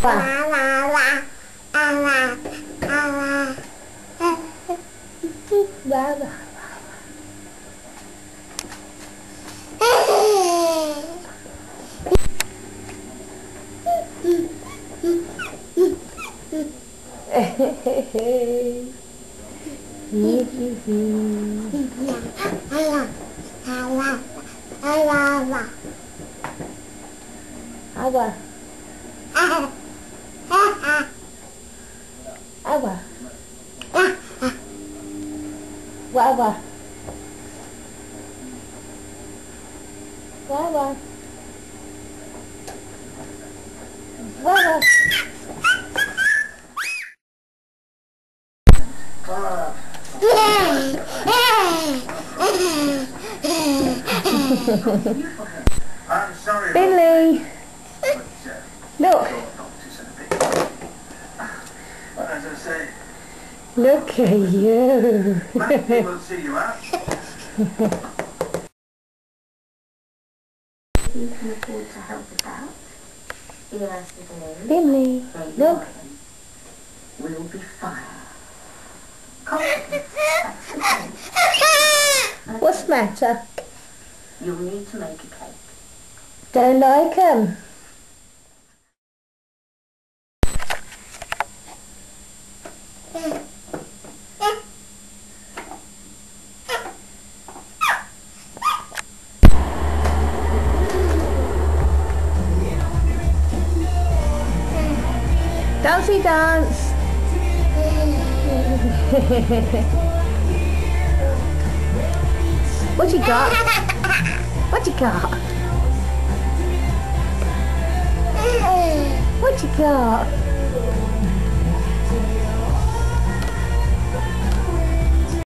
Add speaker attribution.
Speaker 1: I'm sorry,
Speaker 2: Billy, look.
Speaker 1: As I say,
Speaker 2: Look at you.
Speaker 1: Lassie will see you out.
Speaker 3: You can afford to help us out. Yes, it is.
Speaker 2: Billy, look.
Speaker 3: We'll be fine. Confidence, that's the thing.
Speaker 2: What's the matter?
Speaker 3: You'll need to make a cake.
Speaker 2: Don't like 'em. Dancey dance. What you got? What you got? What you got?